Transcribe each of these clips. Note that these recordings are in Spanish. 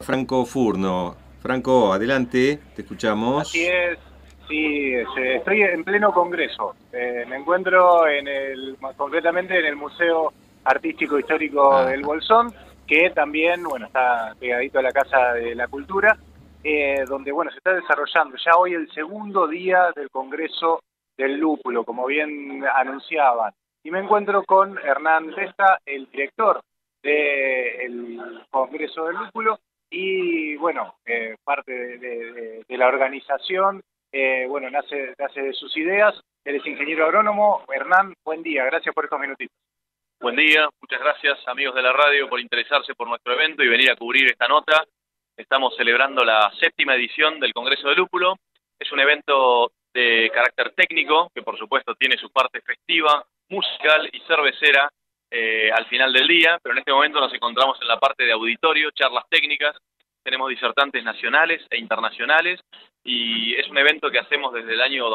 Franco Furno. Franco, adelante, te Así escuchamos. es, sí, estoy en pleno congreso. Me encuentro concretamente en el Museo Artístico Histórico del Ajá. Bolsón, que también, bueno, está pegadito a la Casa de la Cultura, donde, bueno, se está desarrollando ya hoy el segundo día del Congreso del Lúpulo, como bien anunciaban. Y me encuentro con Hernán Testa, el director del Congreso del Lúpulo, y bueno, parte de la organización, bueno, nace de sus ideas. Él es ingeniero agrónomo. Hernán, buen día, gracias por estos minutitos. Buen día, muchas gracias amigos de la radio por interesarse por nuestro evento y venir a cubrir esta nota. Estamos celebrando la séptima edición del Congreso de Lúpulo. Es un evento de carácter técnico, que por supuesto tiene su parte festiva, musical y cervecera al final del día, pero en este momento nos encontramos en la parte de auditorio, charlas técnicas. Tenemos disertantes nacionales e internacionales y es un evento que hacemos desde el año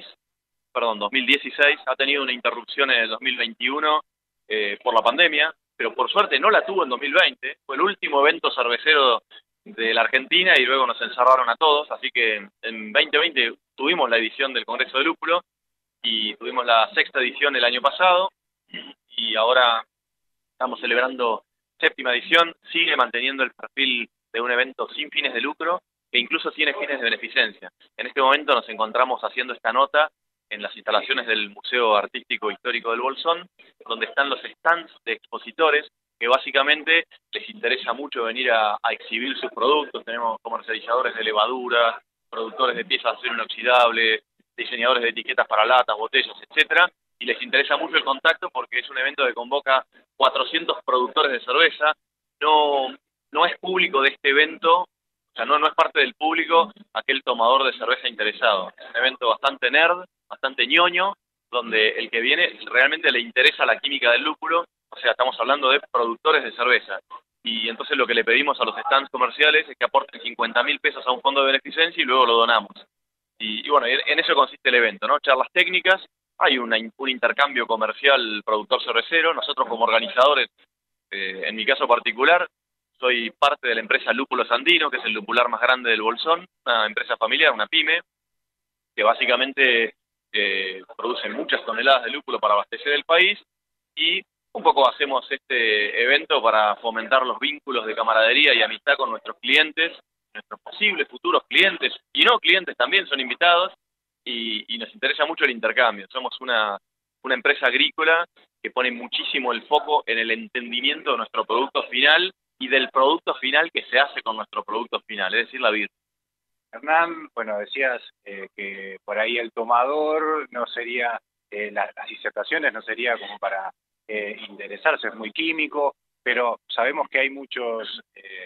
2016. Ha tenido una interrupción en el 2021 por la pandemia, pero por suerte no la tuvo en 2020. Fue el último evento cervecero de la Argentina y luego nos encerraron a todos, así que en 2020 tuvimos la edición del Congreso de Lúpulo y tuvimos la sexta edición el año pasado y ahora estamos celebrando séptima edición. Sigue manteniendo el perfil de un evento sin fines de lucro que incluso tiene fines de beneficencia. En este momento nos encontramos haciendo esta nota en las instalaciones del Museo Artístico Histórico del Bolsón, donde están los stands de expositores que básicamente les interesa mucho venir a exhibir sus productos. Tenemos comercializadores de levaduras, productores de piezas de acero inoxidable, diseñadores de etiquetas para latas, botellas, etcétera, y les interesa mucho el contacto porque es un evento que convoca 400 productores de cerveza. No, no es público de este evento, o sea, no es parte del público aquel tomador de cerveza interesado. Es un evento bastante nerd, bastante ñoño, donde el que viene realmente le interesa la química del lúpulo. O sea, estamos hablando de productores de cerveza. Y entonces lo que le pedimos a los stands comerciales es que aporten 50.000 pesos a un fondo de beneficencia y luego lo donamos. Y bueno, en eso consiste el evento, ¿no? Charlas técnicas, hay un intercambio comercial productor cervecero. Nosotros como organizadores, en mi caso particular, soy parte de la empresa Lúpulos Andino, que es el lupular más grande del Bolsón, una empresa familiar, una pyme, que básicamente produce muchas toneladas de lúpulo para abastecer el país y un poco hacemos este evento para fomentar los vínculos de camaradería y amistad con nuestros clientes, nuestros posibles futuros clientes y no clientes también son invitados y nos interesa mucho el intercambio. Somos una empresa agrícola que pone muchísimo el foco en el entendimiento de nuestro producto final y del producto final que se hace con nuestro producto final, es decir, la birra. Hernán, bueno, decías que por ahí el tomador no sería, las disertaciones no sería como para interesarse, es muy químico, pero sabemos que hay muchos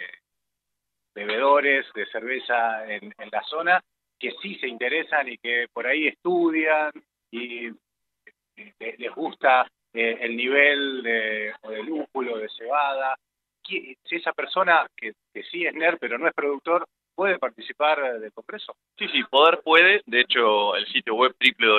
bebedores de cerveza en la zona que sí se interesan y que por ahí estudian y les gusta el nivel de lúpulo, de cebada. Si esa persona que sí es nerd pero no es productor, ¿puede participar del congreso? Sí, sí, poder puede. De hecho, el sitio web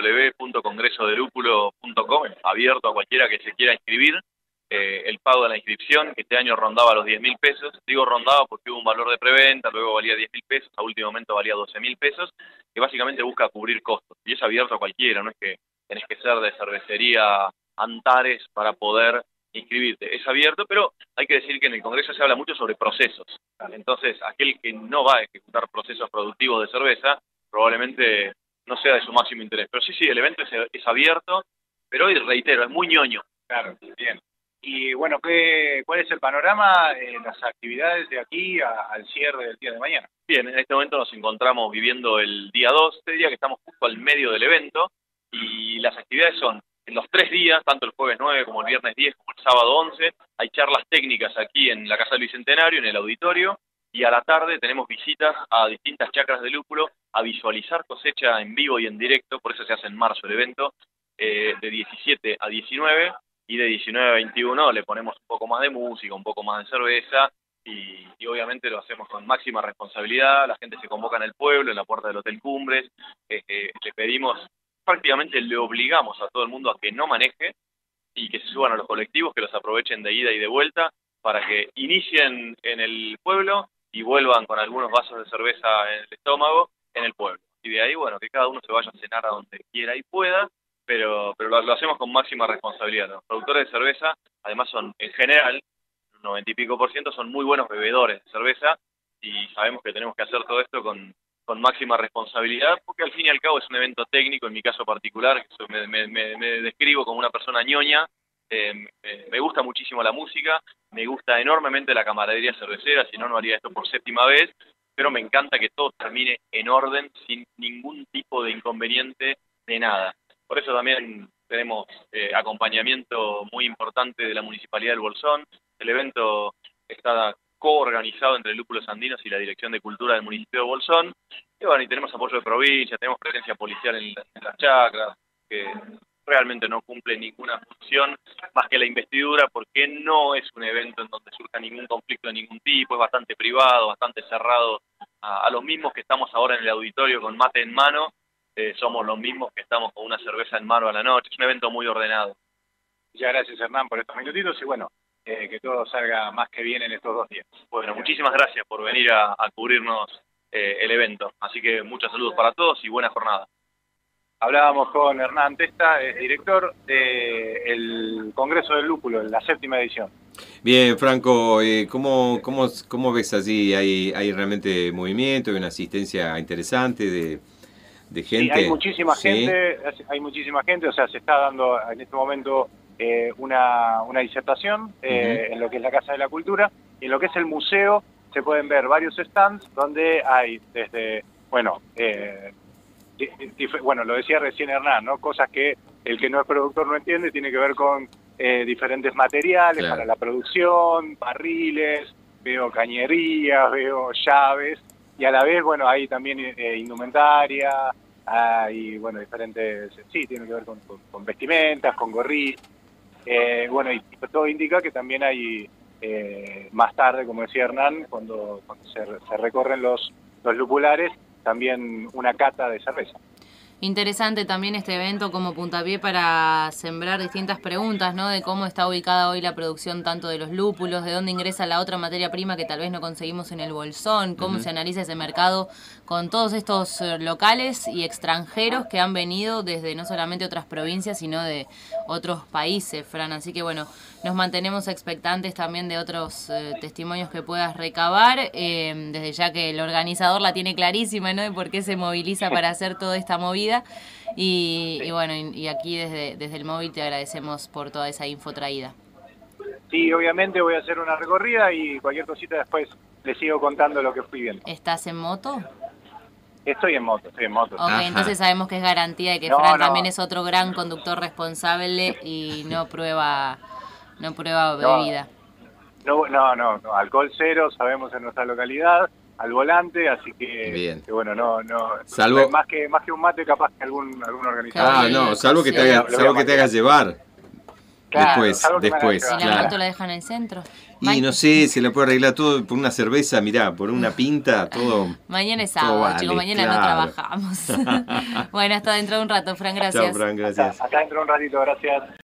www.congresodelupulo.com es abierto a cualquiera que se quiera inscribir. El pago de la inscripción, que este año rondaba los 10.000 pesos, digo rondaba porque hubo un valor de preventa, luego valía 10.000 pesos, a último momento valía 12.000 pesos, que básicamente busca cubrir costos. Y es abierto a cualquiera, no es que tenés que ser de cervecería Antares para poder inscribirte. Es abierto, pero hay que decir que en el Congreso se habla mucho sobre procesos. Entonces, aquel que no va a ejecutar procesos productivos de cerveza, probablemente no sea de su máximo interés. Pero sí, sí, el evento es abierto, pero hoy reitero, es muy ñoño. Claro, bien. Y bueno, ¿cuál es el panorama en las actividades de aquí al cierre del día de mañana? Bien, en este momento nos encontramos viviendo el día 2, este día que estamos justo al medio del evento, y las actividades son en los 3 días, tanto el jueves 9 como el viernes 10 como el sábado 11, hay charlas técnicas aquí en la Casa del Bicentenario, en el auditorio, y a la tarde tenemos visitas a distintas chacras de lúpulo a visualizar cosecha en vivo y en directo, por eso se hace en marzo el evento, de 17 a 19, y de 19 a 21 le ponemos un poco más de música, un poco más de cerveza, y obviamente lo hacemos con máxima responsabilidad. La gente se convoca en el pueblo, en la puerta del Hotel Cumbres, le pedimos, prácticamente le obligamos a todo el mundo a que no maneje y que se suban a los colectivos, que los aprovechen de ida y de vuelta para que inicien en el pueblo y vuelvan con algunos vasos de cerveza en el estómago en el pueblo. Y de ahí, bueno, que cada uno se vaya a cenar a donde quiera y pueda, pero lo hacemos con máxima responsabilidad. Los productores de cerveza, además, son, en general, 90 y pico % son muy buenos bebedores de cerveza, y sabemos que tenemos que hacer todo esto con máxima responsabilidad, porque al fin y al cabo es un evento técnico. En mi caso particular, me describo como una persona ñoña. Me gusta muchísimo la música, me gusta enormemente la camaradería cervecera, si no, no haría esto por 7ª vez, pero me encanta que todo termine en orden, sin ningún tipo de inconveniente de nada. Por eso también tenemos acompañamiento muy importante de la Municipalidad del Bolsón. El evento está coorganizado entre Lúpulos Andinos y la Dirección de Cultura del municipio de Bolsón. Y bueno, y tenemos apoyo de provincia, tenemos presencia policial en las chacras, que realmente no cumple ninguna función más que la investidura, porque no es un evento en donde surja ningún conflicto de ningún tipo, es bastante privado, bastante cerrado a los mismos que estamos ahora en el auditorio con mate en mano, somos los mismos que estamos con una cerveza en mano a la noche. Es un evento muy ordenado. Muchas gracias, Hernán, por estos minutitos, y bueno, que todo salga más que bien en estos 2 días. Bueno, muchísimas gracias por venir a cubrirnos el evento. Así que muchos saludos para todos y buena jornada. Hablábamos con Hernán Testa, es director del Congreso del Lúpulo, en la 7ª edición. Bien, Franco, ¿cómo ves allí? ¿Hay realmente movimiento, hay una asistencia interesante de gente? Sí, hay muchísima gente, o sea, se está dando en este momento una disertación en lo que es la Casa de la Cultura, y en lo que es el museo se pueden ver varios stands donde hay desde, bueno, lo decía recién Hernán, ¿no? Cosas que el que no es productor no entiende, tiene que ver con diferentes materiales, claro, para la producción, barriles, veo cañerías, veo llaves, y a la vez, bueno, hay también indumentaria, hay, bueno, diferentes, sí, tiene que ver con vestimentas, con gorritos, bueno, y todo indica que también hay más tarde, como decía Hernán, cuando se recorren los lupulares, también una cata de cerveza. Interesante también este evento como puntapié para sembrar distintas preguntas, ¿no? De cómo está ubicada hoy la producción tanto de los lúpulos, de dónde ingresa la otra materia prima que tal vez no conseguimos en el Bolsón, cómo se analiza ese mercado con todos estos locales y extranjeros que han venido desde no solamente otras provincias, sino de otros países, Fran. Así que bueno, nos mantenemos expectantes también de otros testimonios que puedas recabar, desde ya que el organizador la tiene clarísima, ¿no? De por qué se moviliza para hacer toda esta movida. Y bueno, y aquí desde el móvil te agradecemos por toda esa info traída. Sí, obviamente voy a hacer una recorrida y cualquier cosita después les sigo contando lo que fui viendo. ¿Estás en moto? Estoy en moto. Ok, ajá, entonces sabemos que es garantía de que Fran también es otro gran conductor responsable y no prueba bebida. No, alcohol cero, sabemos en nuestra localidad, al volante, así que, bien, que bueno, no, salvo más que un mate, capaz que algún organizador. No, salvo que te hagas llevar. Claro, después, ¿Y la moto la dejan en el centro? Y no sé, se la puede arreglar todo por una cerveza, mirá, por una pinta, todo. Mañana es sábado, vale, chicos, mañana no trabajamos. Bueno, hasta dentro de un rato, Fran, gracias. Chao, Fran, gracias. Hasta dentro de un ratito, gracias.